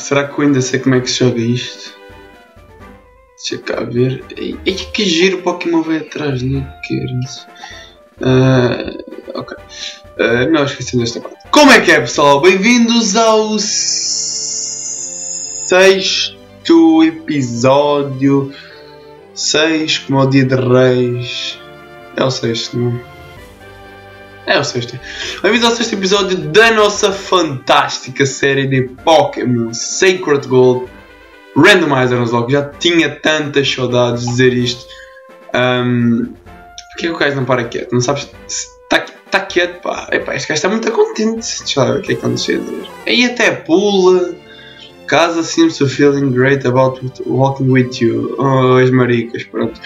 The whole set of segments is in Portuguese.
Será que eu ainda sei como é que se joga isto? Deixa cá ver. Ei, que giro o Pokémon vai atrás, né? Ok. Não, esqueci desta parte. Como é que é, pessoal? Bem-vindos ao sexto episódio. 6, como é o Dia de Reis. É o sexto, não? É o sexto. Bem-vindos ao sexto episódio da nossa fantástica série de Pokémon Sacred Gold Randomizer Nuzlocke. Já tinha tantas saudades de dizer isto. Porquê que o gajo não para quieto? Não sabes? Está quieto, pá. Epá, este gajo está muito contente. Deixa lá ver o que é que anda a dizer. Aí até pula. Casa seems to feeling great about walking with you. Oh, as maricas, pronto.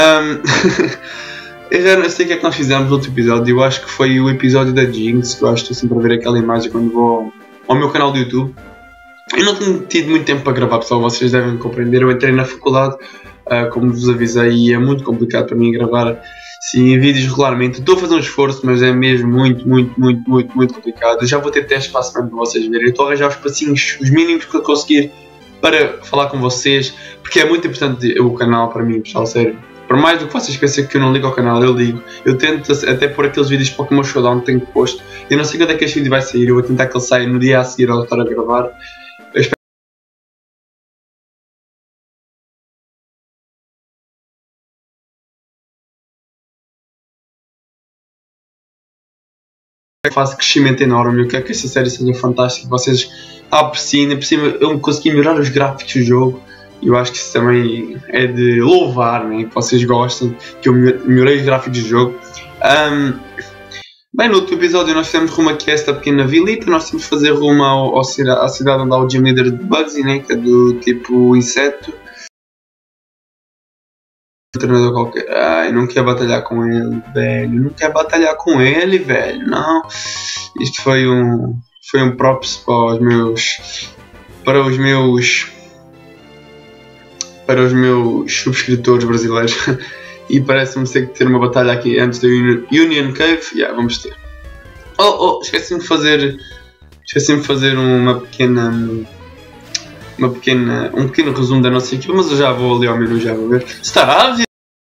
Eu já não sei o que é que nós fizemos no outro episódio. Eu acho que foi o episódio da Jinx. Que eu acho que estou sempre a ver aquela imagem quando vou ao meu canal do YouTube. Eu não tenho tido muito tempo para gravar, pessoal. Vocês devem compreender. Eu entrei na faculdade, como vos avisei, e é muito complicado para mim gravar sim, vídeos regularmente. Estou a fazer um esforço, mas é mesmo muito complicado. Eu já vou ter testes para a semana para vocês verem. Eu estou a arranjar os passinhos, os mínimos que eu conseguir para falar com vocês, porque é muito importante o canal para mim, pessoal, sério. Por mais do que vocês pensem que eu não ligo ao canal, eu ligo. Eu tento até pôr aqueles vídeos para o Pokémon Showdown que tenho posto. Eu não sei quando é que este vídeo vai sair, eu vou tentar que ele saia no dia a seguir ao estar a gravar. Eu espero que faça crescimento enorme. Eu quero que esta série seja fantástica, vocês apreciem. Por cima eu consegui melhorar os gráficos do jogo. Eu acho que isso também é de louvar, né? Que vocês gostem, que eu melhorei os gráficos do jogo. Bem, no outro episódio nós fizemos rumo aqui a esta pequena vilita. Nós temos de fazer rumo à cidade onde há o Gym Leader de Bugsy, né? Que é do tipo inseto. Um treinador qualquer. Ai, não quer batalhar com ele, velho. Não quer batalhar com ele, velho. Não. Isto foi um props para os meus subscritores brasileiros. E parece-me ter que ter uma batalha aqui antes da Union Cave. Vamos ter. Esqueci-me de fazer um pequeno resumo da nossa equipa, mas eu já vou ali ao menu, já vou ver. Está a ver?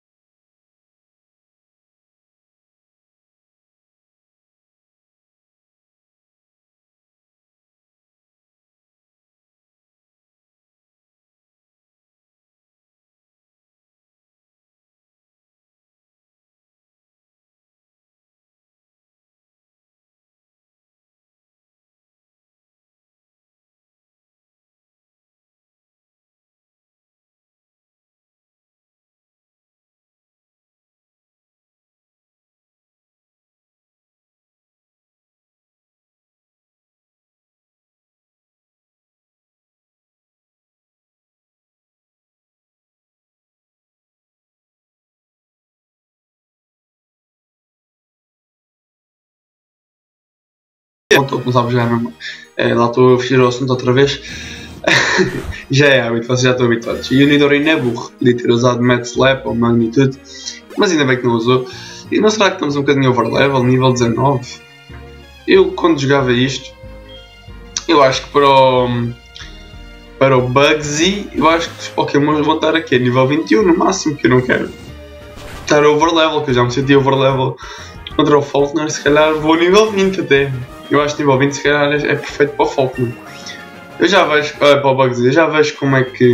Estou a começar a jogar mesmo. Lá estou a fugir ao assunto outra vez. Já é hábito, vocês já estão habituados. E o Nidoran é burro, podia ter usado Mad Slap ou Magnitude, mas ainda bem que não usou. E não será que estamos um bocadinho overlevel, nível 19? Eu, quando jogava isto, eu acho que para o Bugsy, eu acho que os Pokémon vão estar aqui a nível 21 no máximo, que eu não quero estar overlevel, que eu já me senti overlevel contra o Faulkner. Se calhar vou a nível 20 até. Eu acho que nível 20 se calhar é perfeito para o Faulkner. Eu já vejo, para o Bugsy, eu já vejo como é que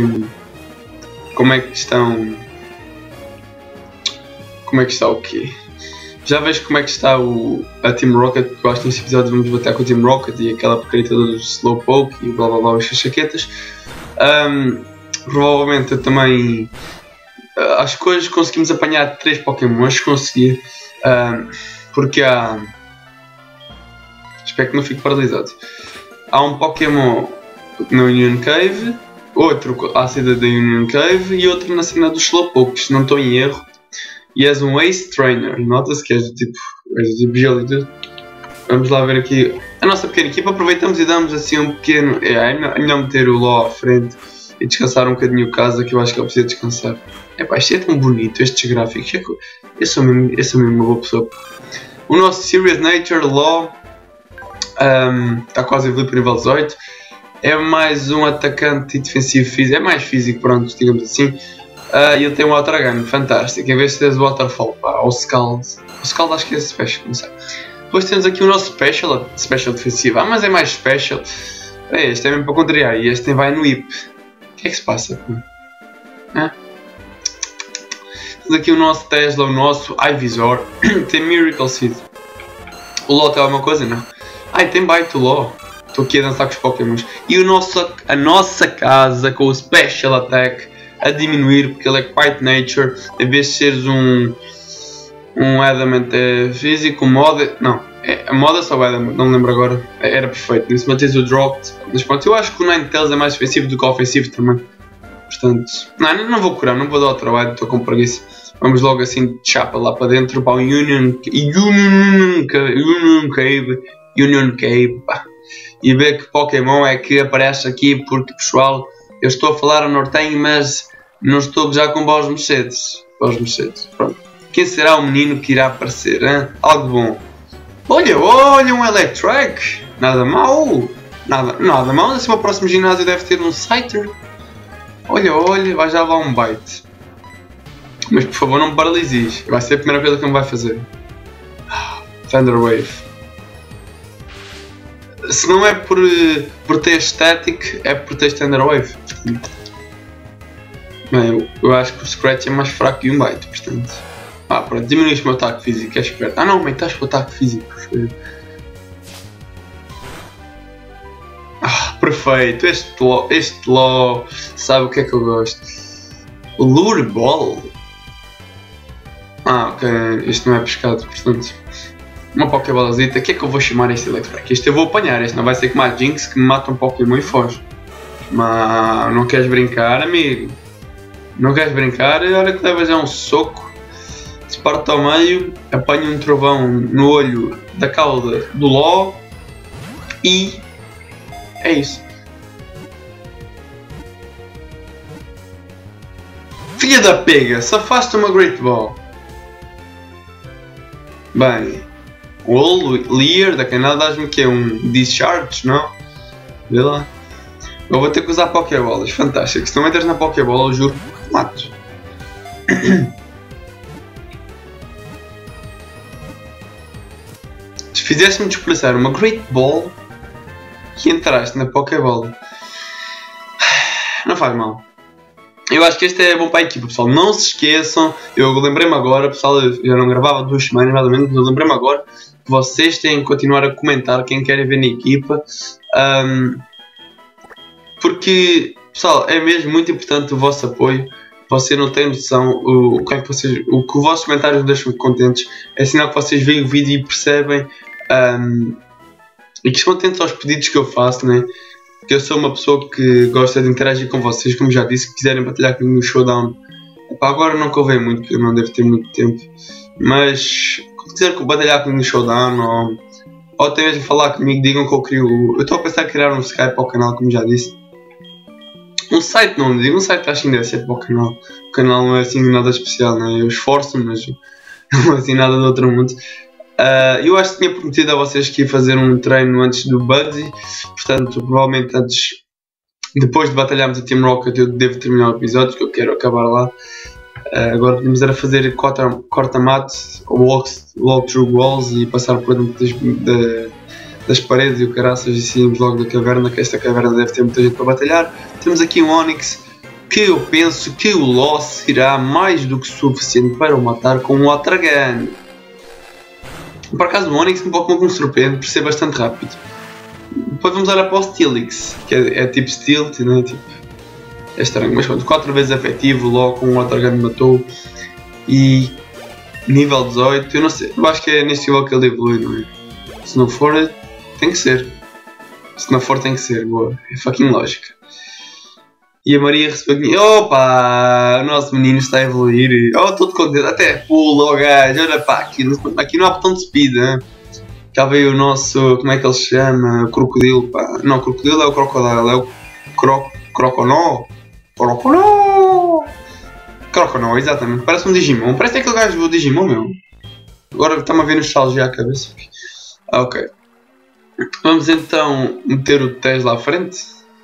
estão. Como é que está o quê? Já vejo como é que está a Team Rocket, porque eu acho que neste episódio vamos bater com a Team Rocket e aquela porcaria toda do Slowpoke e blá blá blá, as chaquetas. Provavelmente eu também. As coisas conseguimos apanhar 3 Pokémons, conseguir. Porque há. Espero que não fique paralisado. Há um Pokémon na Union Cave, outro à saída da Union Cave e outro na cena dos Slowpoke, se não estou em erro. E és um Ace Trainer. Nota-se que és do tipo gelo e tudo. Vamos lá ver aqui a nossa pequena equipa. Aproveitamos e damos assim um pequeno. É melhor meter o Law à frente e descansar um bocadinho o casa, que eu acho que ele precisa descansar. Epá, isto é tão bonito, estes gráficos. Eu sou mesmo uma boa pessoa. O nosso Serious Nature Law está quase a evoluir para nível 18. é mais um atacante e defensivo físico, é mais físico, pronto, digamos assim. E ele tem um Water Gun, fantástico, em vez de teres o Waterfall, pá, ou Scald. O Scald acho que é Special, não sei. Depois temos aqui o nosso Special defensivo, mas é mais Special. Este é mesmo para contrariar, e este vai no Whip. O que é que se passa? Temos aqui o nosso Tesla, o nosso Ivysaur, tem Miracle Seed. O LoL tem alguma coisa? Não. Tem Bite o LoL. Estou aqui a dançar com os Pokémons. E a nossa casa com o Special Attack a diminuir, porque ele é Quiet Nature, em vez de seres um Adamant físico, Moda. Não, a Moda só o Adamant, não me lembro agora. Era perfeito. Nesse mantens o Dropped. Mas pronto, eu acho que o Ninetales é mais defensivo do que ofensivo também. Portanto, não vou curar, não vou dar o trabalho, estou com preguiça. Vamos logo assim de chapa lá para dentro para o Union Cave, pá. E ver que Pokémon é que aparece aqui, porque pessoal, eu estou a falar a Nortenho, mas não estou já com voz Mercedes. Pronto. Quem será o menino que irá aparecer? Hein? Algo bom. Olha, um Electric. Nada mal. Nada mal. Assim, o próximo ginásio deve ter um Scyther. Olha, vai já lá um Bite. Mas por favor não me paralises. Vai ser a primeira coisa que me vai fazer. Thunder Wave. Se não é por ter Static, é por ter Thunder Wave. Bem, eu acho que o Scratch é mais fraco que um Bite, portanto. Pronto, diminuíste o meu ataque físico, é esperto. Não, aumentaste o ataque físico. Perfeito, este LOL sabe o que é que eu gosto. O Lure Ball. Ok, isto não é pescado, portanto. Uma Pokébolazita, o que é que eu vou chamar este Electric? Este eu vou apanhar, este não vai ser como a Jinx que me mata um Pokémon e foge. Mas não queres brincar, amigo? Não queres brincar? Olha que levas já um soco. Se parte ao meio, apanha um trovão no olho da cauda do LOL e é isso. Filha da pega, safaste uma Great Ball. Bem, o Leer da canal dás-me que é um Discharge, não? Vê lá. Eu vou ter que usar Pokébolas, fantástico. Se não entras na Pokébola, eu juro que te mato. Se fizesse-me desperdiçar uma Great Ball e entraste na Pokébola, não faz mal. Eu acho que este é bom para a equipa, pessoal. Não se esqueçam, eu lembrei-me agora, pessoal, eu já não gravava 2 semanas mais ou menos, mas eu lembrei-me agora que vocês têm que continuar a comentar quem querem ver na equipa. Porque, pessoal, é mesmo muito importante o vosso apoio. Você não tem noção o que os vossos comentários me deixam contentes. É sinal que vocês veem o vídeo e percebem e que estão atentos aos pedidos que eu faço, né? Porque eu sou uma pessoa que gosta de interagir com vocês, como já disse, se quiserem batalhar comigo no Showdown. Agora não convém muito, porque eu não devo ter muito tempo. Mas, se quiserem batalhar comigo no Showdown, ou até mesmo falar comigo, digam que eu crio. Eu estou a pensar em criar um Skype para o canal, como já disse. Um site não, digo um site acho que ainda deve ser para o canal. O canal não é assim nada especial, né? Eu esforço-me, mas não é assim nada do outro mundo. Eu acho que tinha prometido a vocês que ia fazer um treino antes do Bugsy, portanto, provavelmente depois de batalharmos a Team Rocket, eu devo terminar o episódio, que eu quero acabar lá. Agora podemos era fazer corta-mate, walk through walls e passar por dentro das paredes e o caraças e saímos logo da caverna, que esta caverna deve ter muita gente para batalhar. Temos aqui um Onix, que eu penso que o Loss será mais do que suficiente para o matar com um Water Gun. Por acaso o Onix é um Pokémon que me surpreende por ser bastante rápido. Depois vamos olhar para o Steelix, que é tipo Stealth, não é? Tipo, é estranho, mas quando 4 vezes efetivo, logo com um Water Gun matou. E nível 18, eu não sei, eu acho que é neste nível que ele evolui, não é? Se não for, tem que ser. Se não for, tem que ser, boa, é fucking lógica. E a Maria recebeu. Opa! O nosso menino está a evoluir. Oh, todo contente. Até pula o gajo. Olha pá, aqui não há botão de speed. Hein? Já veio o nosso. Como é que ele se chama? Crocodilo. Pá. Não, crocodilo é o crocodile. É o croconó. Croconó, exatamente. Parece um Digimon. Parece aquele gajo do Digimon, meu. Agora está-me a ver nostalgia à cabeça. Ok. Vamos então meter o Tesla à frente.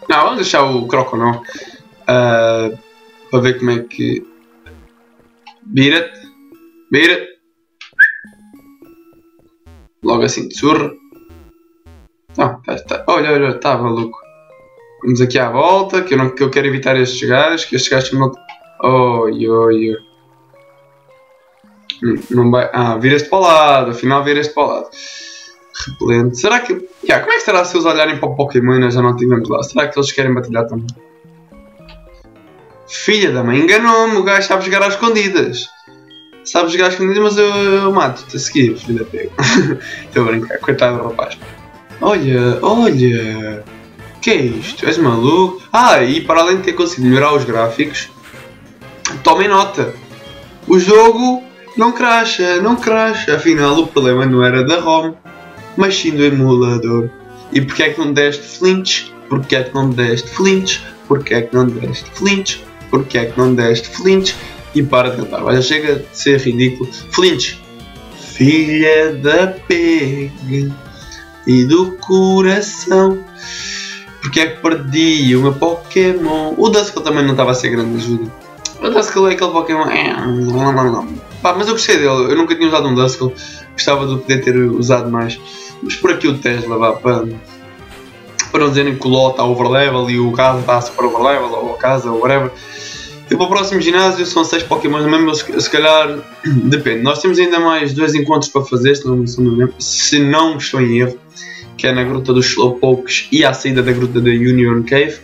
Não, vamos deixar o Croco não. Para ver como é que... Vira-te. Vira-te. Logo assim de surra. Não, olha, está maluco. Vamos aqui à volta, que eu quero evitar estes gajos, que estes gajos não... Oi. Não vai... vira-te para o lado, afinal vira-te para o lado. Repelente. Será que... como é que será se eles olharem para o Pokémon e nós já não tivemos lá? Será que eles querem batalhar também? Filha da mãe, enganou-me, o gajo sabe jogar às escondidas. Sabe jogar às escondidas, mas eu mato-te a seguir, filha da pega. Estou a brincar, coitado do rapaz. Olha. Que é isto? És maluco? E para além de ter conseguido melhorar os gráficos, tomem nota. O jogo não crasha. Afinal, o problema não era da ROM, mas sim do emulador. E porquê é que não deste flinch? Porquê é que não deste flinch? E para de cantar. Olha, chega de ser ridículo. Flinch. Filha da pega e do coração. Porque é que perdi o meu Pokémon? O Duskull também não estava a ser grande ajuda. O Duskull é aquele Pokémon... mas eu gostei dele. Eu nunca tinha usado um Duskull. Gostava de poder ter usado mais. Mas por aqui o Tesla para não dizerem que o LoL está overlevel e o Casa está super overlevel, ou a Casa, ou whatever. E para o próximo ginásio são 6 Pokémon mesmo, se calhar depende. Nós temos ainda mais 2 encontros para fazer, se não estou em erro, que é na Gruta dos Slowpokes e à saída da Gruta da Union Cave.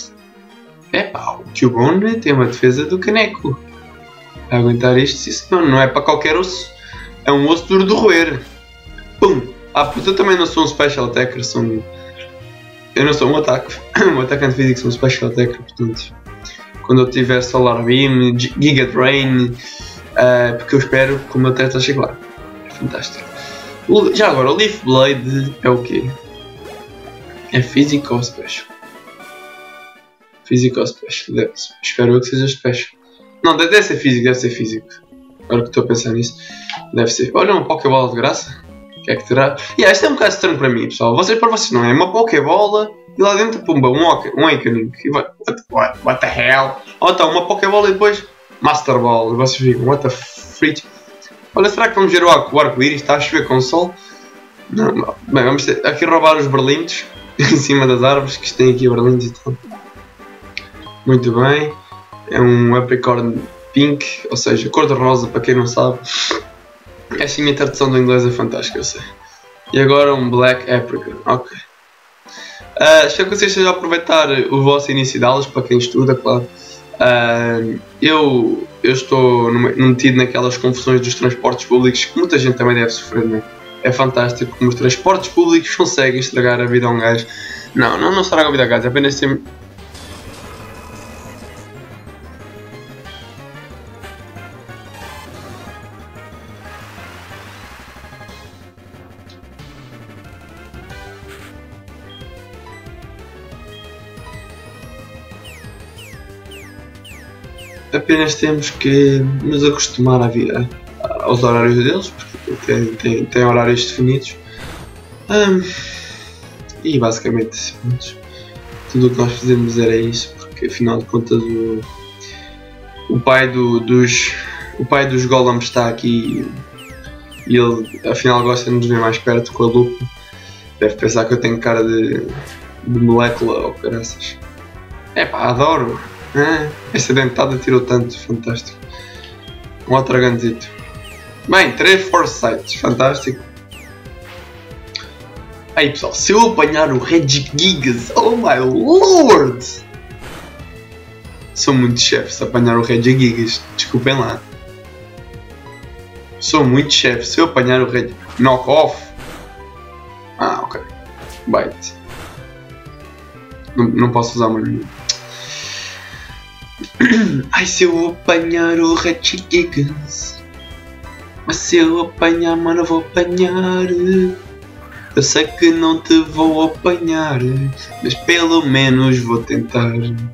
O Cubone tem uma defesa do caneco. A aguentar isto, isso não é para qualquer osso. É um osso duro de roer. Pum! Porque eu também não sou um Special Attacker, eu não sou um atacante físico, sou um Special Attacker, portanto... Quando eu tiver Solar Beam, Giga Drain, porque eu espero que o meu teto chegue lá. É fantástico. Já agora, o Leaf Blade é o quê? É Physical ou Special? Physical ou Special? Espero eu que seja Special. Não, deve ser físico. Agora que estou a pensar nisso, deve ser. Olha, uma Pokébola de graça. O que é que terá? Isto é um bocado estranho para mim, pessoal. Para vocês não é uma Pokébola. E lá dentro, pumba, um Awakening. What the hell? Então, uma Pokébola e depois Master Ball. E vocês ficam, what the freak? Olha, será que vamos ver o arco-íris? Está a chover com o sol? Não. Bem, vamos aqui roubar os berlindos em cima das árvores, que tem aqui berlindos e tal. Muito bem. É um Apricorn Pink, ou seja, cor-de-rosa, para quem não sabe. Esta minha tradução do inglês é fantástica, eu sei. E agora um Black Apricorn. Ok. Espero que vocês estejam a aproveitar o vosso início de aulas, para quem estuda, claro. Eu estou metido naquelas confusões dos transportes públicos que muita gente também deve sofrer, não é? É fantástico como os transportes públicos conseguem estragar a vida a um gajo. Não estraga a vida a gajo, é apenas ser... Apenas temos que nos acostumar aos horários deles, porque têm horários definidos. E basicamente tudo o que nós fizemos era isso, porque afinal de contas o pai dos Golems está aqui e ele afinal gosta de nos ver mais perto com a lupa. Deve pensar que eu tenho cara de molécula ou caraças. Adoro! Esta dentada tirou tanto, fantástico. Um outro ganzito. Bem, 3 Foresights, fantástico. Aí pessoal, se eu apanhar o Regigigas, oh my lord! Sou muito chefe se apanhar o Regigigas, desculpem lá. Sou muito chefe se eu apanhar o Knock Off. Ok. Bite. Não posso usar mais nenhum. Ai, se eu apanhar o Regigigas. Mas se eu apanhar, mano, eu vou apanhar. Eu sei que não te vou apanhar, mas pelo menos vou tentar.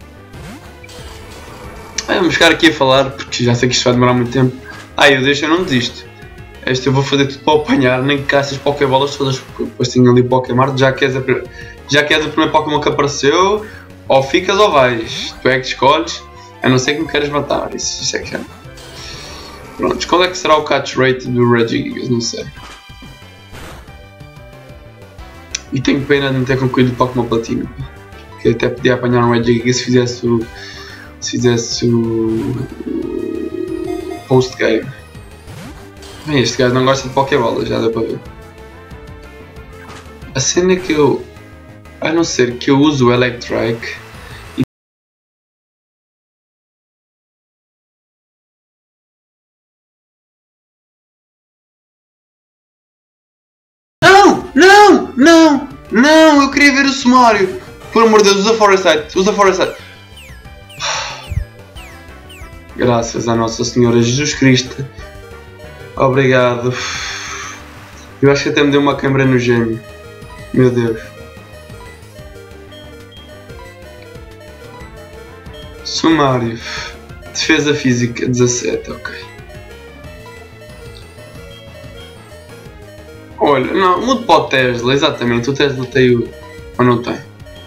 Vamos ficar aqui a falar, porque já sei que isto vai demorar muito tempo. Eu não desisto. Este eu vou fazer tudo para apanhar, nem que caças Pokébolas todas, porque depois tenho ali o Pokémon, já que és o primeiro Pokémon que apareceu. Ou ficas ou vais. Tu é que escolhes, a não ser que me queiras matar. Isso é que é. Pronto, qual é que será o catch rate do Regigigas? Não sei. E tenho pena de não ter concluído o Pokémon Platino. Que até podia apanhar um Regigigas se fizesse o post-game. Bem, este gajo não gosta de Pokébola, já deu para ver. A cena é que eu, a não ser que eu use o Electrike. Não! Não! Não! Não! Eu queria ver o sumário! Por amor de Deus, usa Foresight! Usa Foresight! Graças a Nossa Senhora Jesus Cristo. Obrigado. Eu acho que até me deu uma câmera no gêmeo. Meu Deus. Sumário. Defesa física 17, ok. Olha, não, mudo para o Tesla, exatamente. O Tesla tem o. Ou não tem?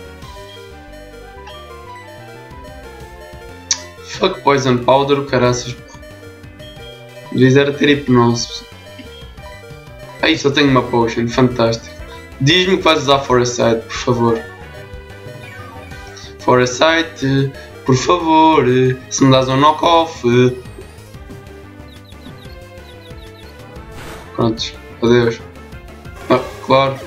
Fuck Poison Powder, o caraças. Devia era ter hipnose. Aí só tenho uma potion, fantástico. Diz-me que vais usar Foresight, por favor. Foresight, por favor. Se me dás um knock-off. Prontos, adeus. Ah, claro.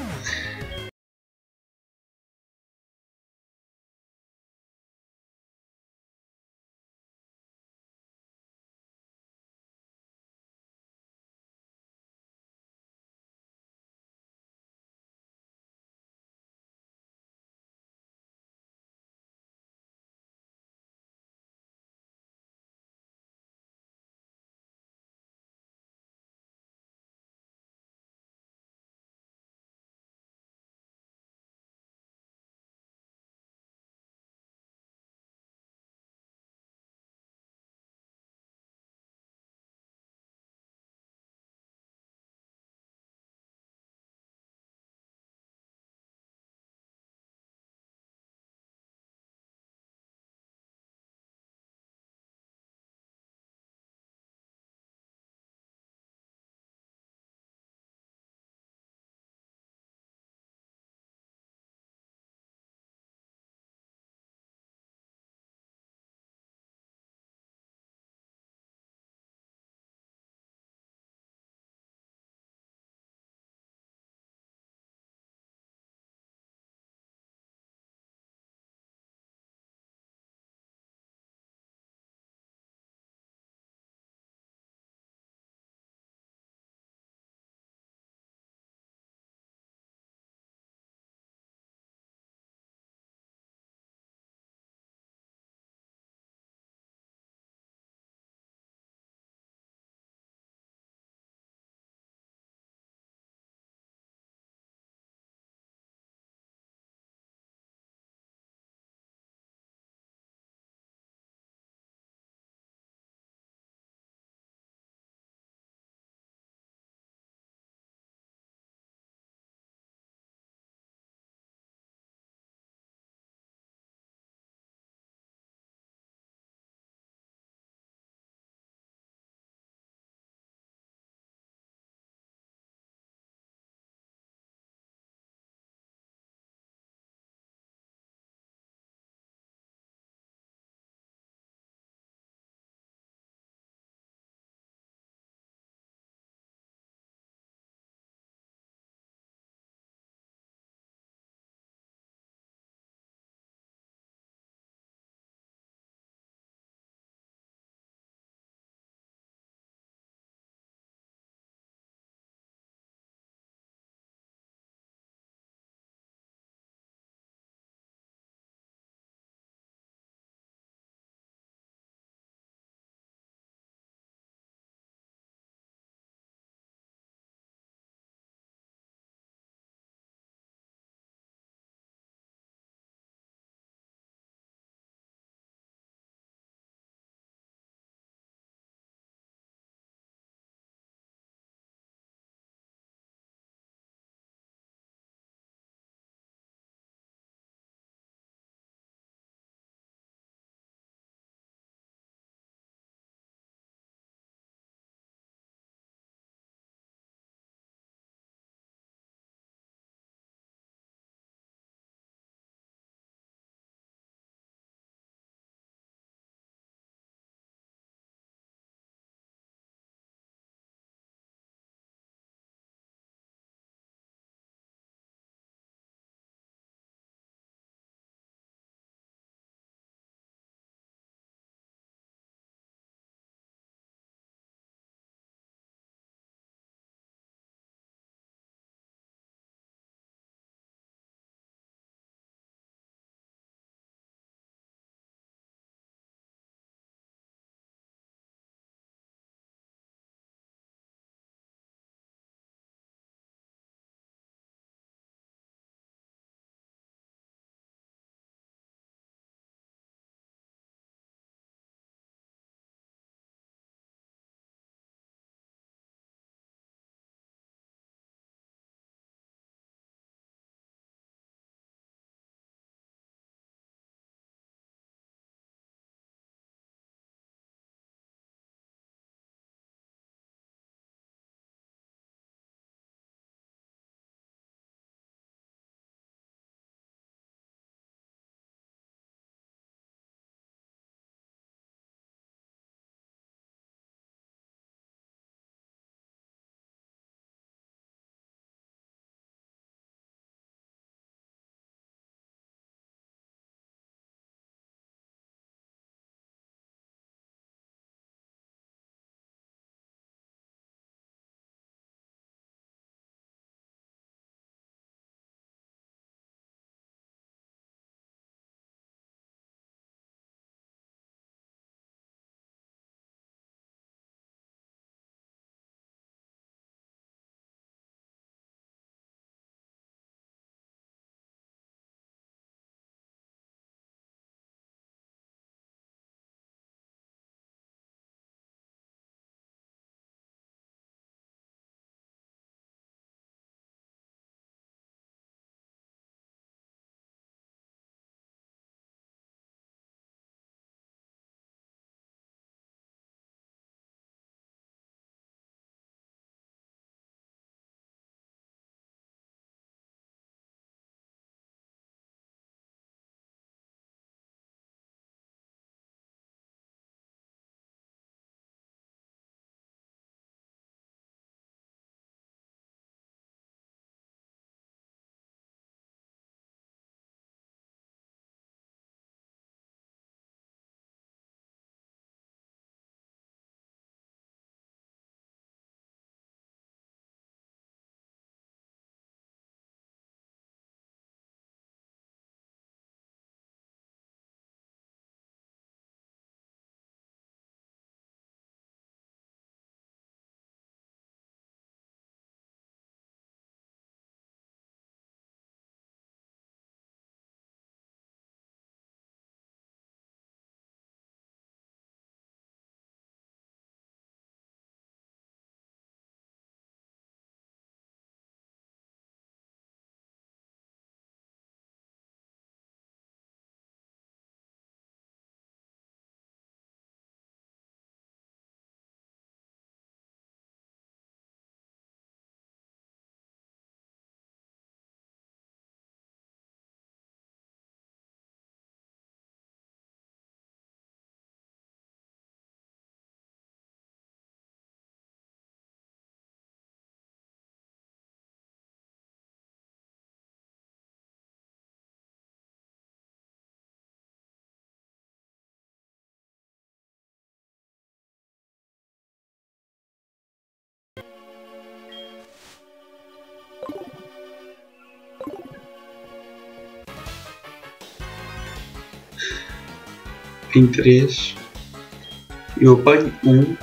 em 3. Eu apanho um.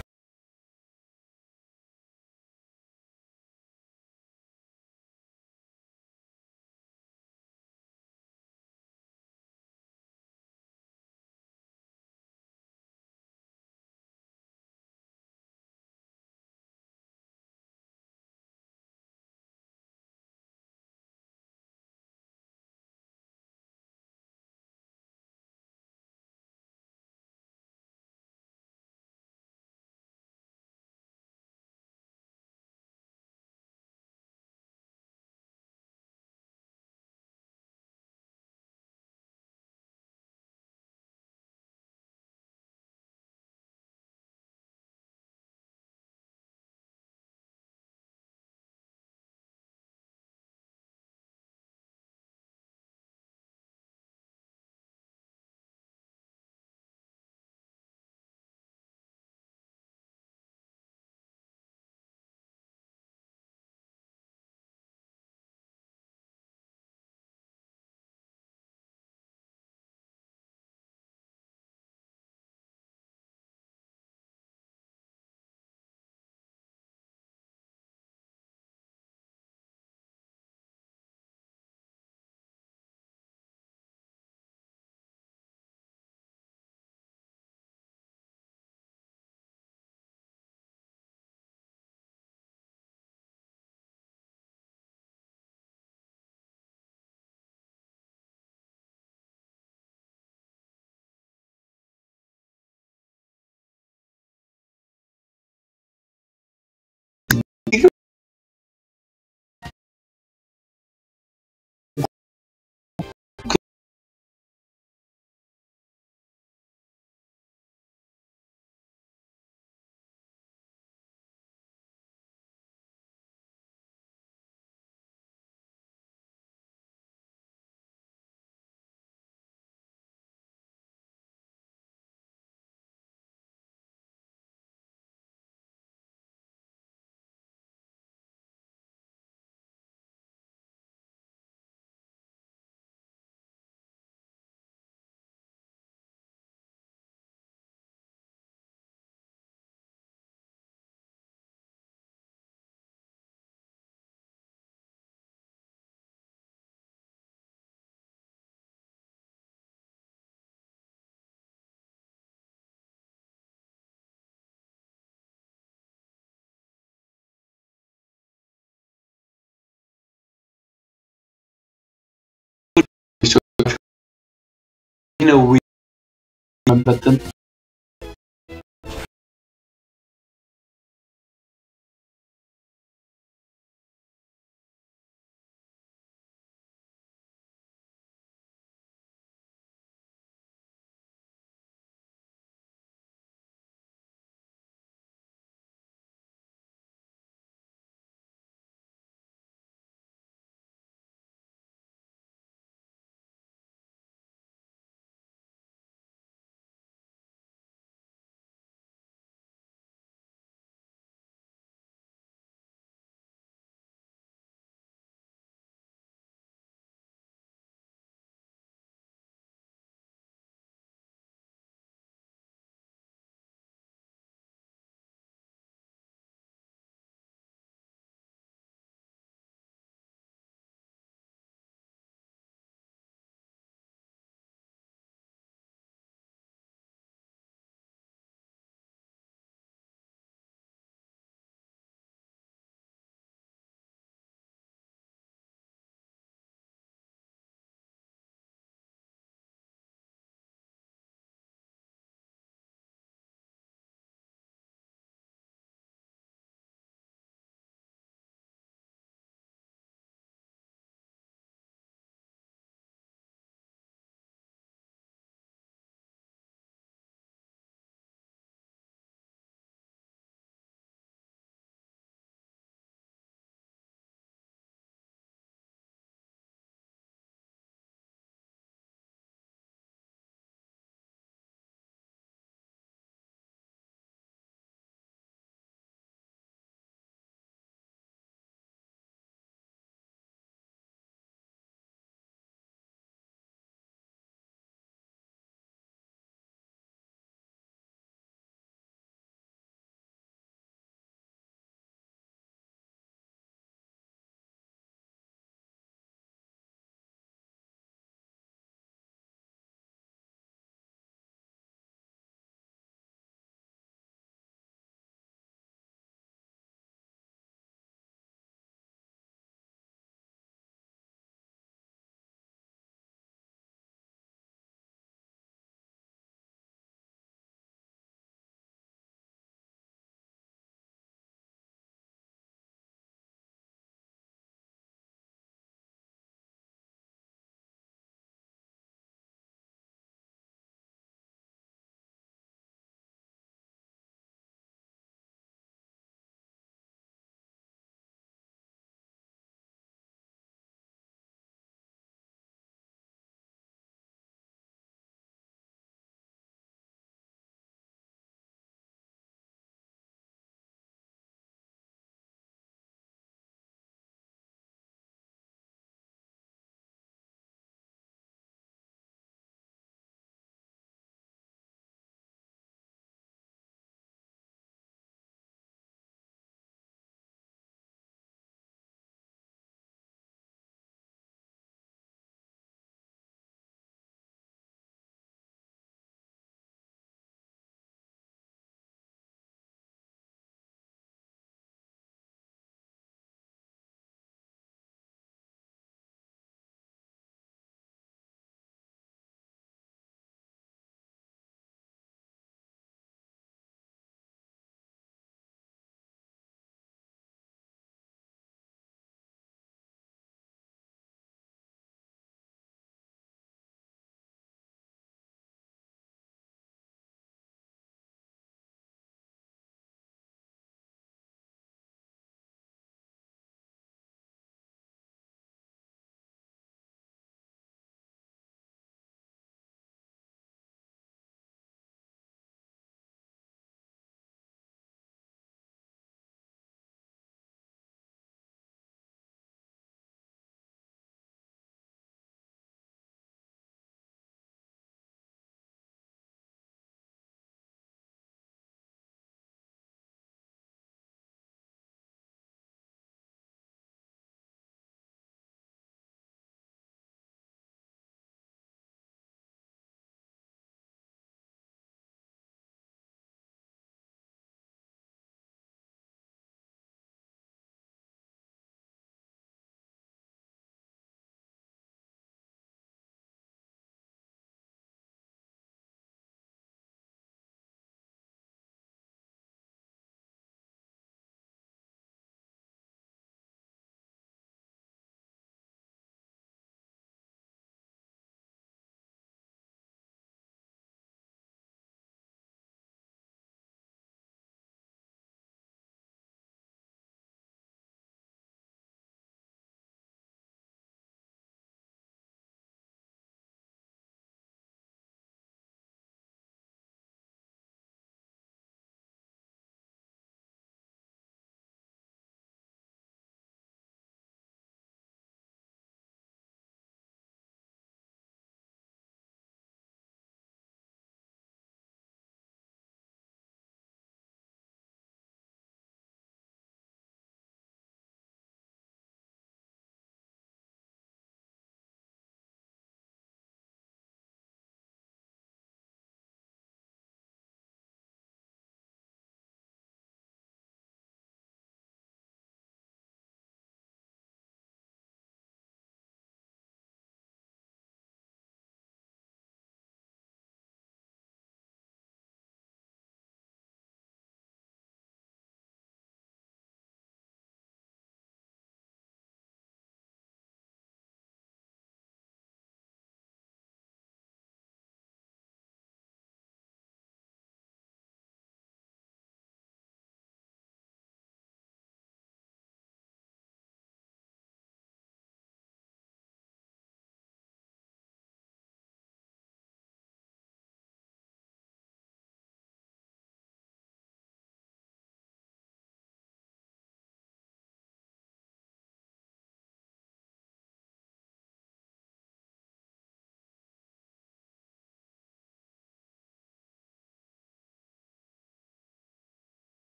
Imagina o William para tanto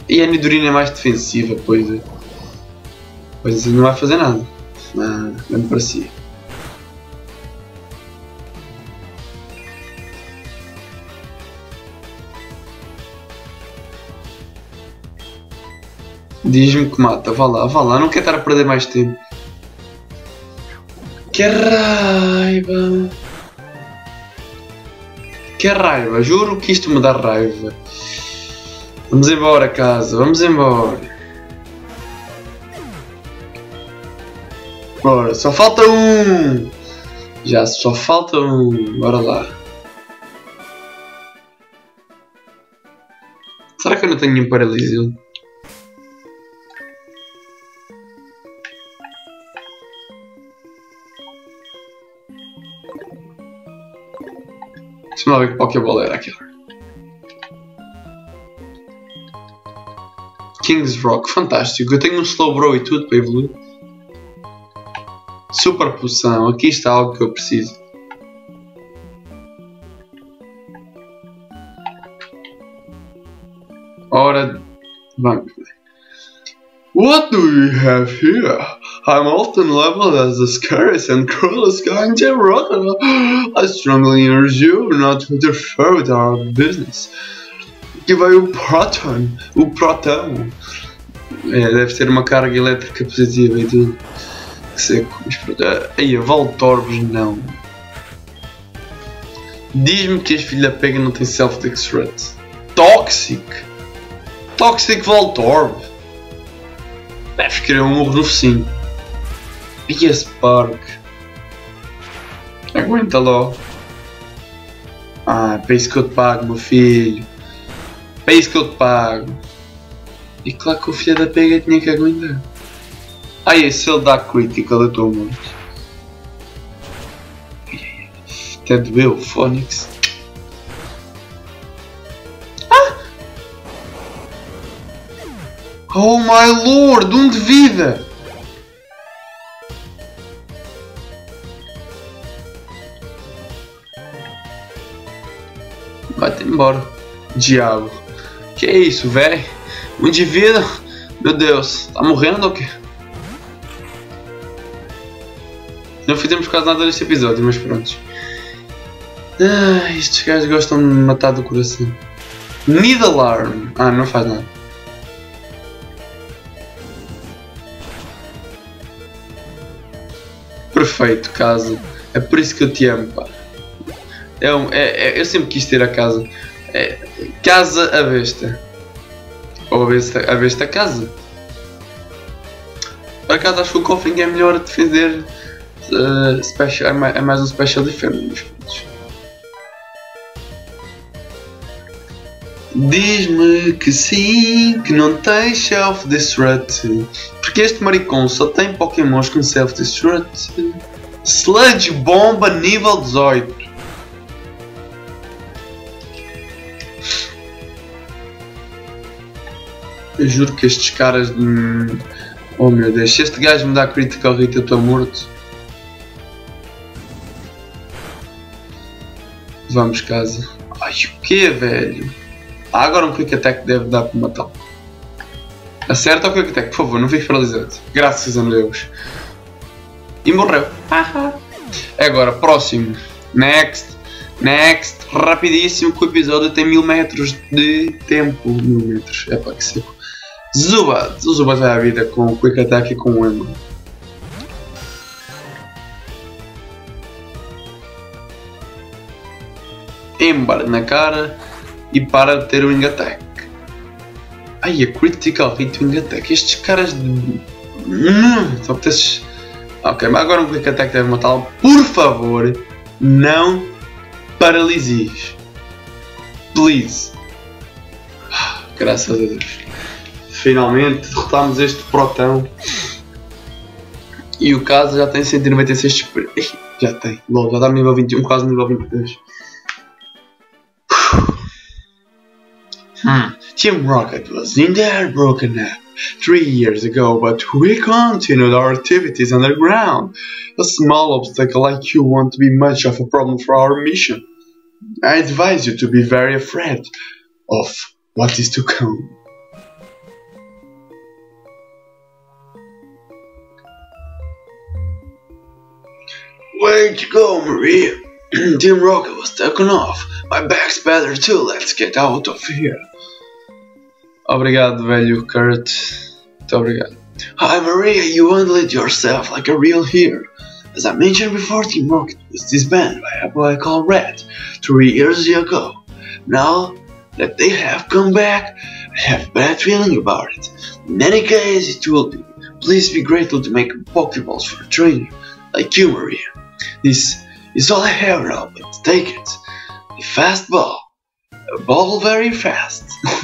E a Nidorina é mais defensiva, pois é. Pois assim não vai fazer nada. Nada, mesmo para si. Diz-me que mata, vá lá, não quero estar a perder mais tempo. Que raiva! Que raiva, juro que isto me dá raiva. Vamos embora, casa, vamos embora. Bora, só falta um! Já só falta um, bora lá. Será que eu não tenho nenhum paralisia? Deixa-me lá ver que Pokéball era aquilo. King's Rock, fantástico. Eu tenho um Slowbro e tudo para evoluir. Super poção, aqui está algo que eu preciso. Ora, vamos ver. What do you have here? I'm often labeled as the scariest and cruelest guy in the world. I strongly urge you not to interfere with our business. Aqui vai o Proton. O Protão. É, deve ter uma carga elétrica positiva e tudo. Que seco. Aí, a Voltorbs não. Diz-me que este filho da pega não tem self-destruct. Toxic. Toxic Voltorb. Deve querer um murro no focinho. E esse Spark? Aguenta logo. Ah, para isso que eu te pago, meu filho. Para isso que eu te pago. E claro que o filho da pega tinha que aguentar. Ai, se ele dá critical, eu estou morto. Até doeu, Phonix. Oh my lord, de vida! Vai-te embora, diabo. Que é isso, velho? De vida? Meu Deus, tá morrendo ou quê? Não fizemos quase nada neste episódio, mas pronto. Ah, estes gajos gostam de me matar do coração. Need alarm. Ah, não faz nada. Perfeito, casa. É por isso que eu te amo, pá. Eu sempre quis ter a casa. Casa à besta. Ou a besta casa. Por acaso acho que o Koffing é melhor a defender. É mais um Special Defender. Diz-me que sim, que não tem Self-Destruct. Porque este maricão só tem Pokémons com Self-Destruct. Sludge Bomba nível 18. Eu juro que estes caras... Oh meu Deus, se este gajo me dá Critical Hit eu estou morto. Vamos casa. Ai, o que, velho? Ah, agora um Quick Attack deve dar para matá-lo. Acerta o Quick Attack, por favor, não fiques paralisado. Graças a Deus. E morreu. Agora, próximo. Next. Rapidíssimo, que o episódio tem 1000 metros de tempo. 1000 metros. É pá, que seco. Zubat. O Zubat vai à vida com o Quick Attack e com o Ember. Ember na cara. E para de ter o Wing Attack. Ai, a Critical Hit Wing Attack. Estes caras de... Só que esses... Ok, mas agora um Quick Attack deve matá-lo. Por favor, não paralises. Please. Graças a Deus. Finalmente derrotámos este Protão. E o caso já tem 196 de experiência. Já tem. Logo, já dá nível 21, quase nível 22. Team Rocket was in there broken up 3 years ago, but we continued our activities underground. A small obstacle like you won't be much of a problem for our mission. I advise you to be very afraid of what is to come. Way to go, Maria. Team Rocket was taken off. My back's better too. Let's get out of here. Obrigado, velho Kurt. Muito obrigado. Hi, Maria. You handled yourself like a real hero. As I mentioned before, Team Rocket was disbanded by a boy called Red 3 years ago. Now that they have come back, I have a bad feeling about it. In any case, it will be. Please be grateful to make Pokeballs for a trainer like you, Maria. This is all I have now, but take it. A fast ball. A ball very fast.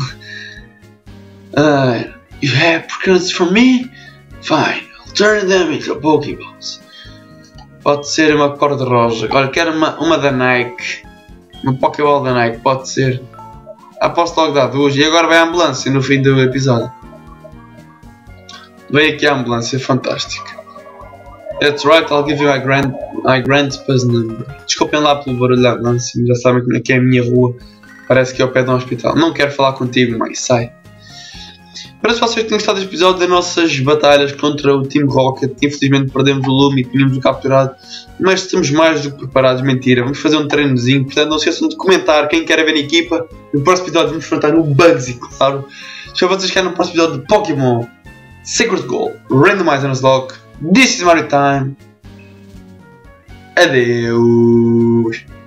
You have cards for me? Fine, I'll turn them into Pokeballs. Pode ser uma cor-de-rosa. Olha, quero uma da Nike. Uma Pokéball da Nike, pode ser. Posso logo dar duas. E agora vai a ambulância no fim do episódio. Veio aqui a ambulância, fantástico. That's right, I'll give you my grandpa's number. Desculpem lá pelo barulho da ambulância, já sabem como é que é a minha rua. Parece que é ao pé de um hospital. Não quero falar contigo, mas sai. Espero que vocês tenham gostado deste episódio das nossas batalhas contra o Team Rocket. Infelizmente perdemos o Lume e tínhamos-o capturado. Mas estamos mais do que preparados, mentira. Vamos fazer um treinozinho. Portanto, não se esqueçam de comentar quem quer ver na equipa. No próximo episódio vamos enfrentar o Bugsy, claro. Espero que vocês querem no próximo episódio de Pokémon Secret Goal Randomizer Nuzlocke. This is Mario Time. Adeus.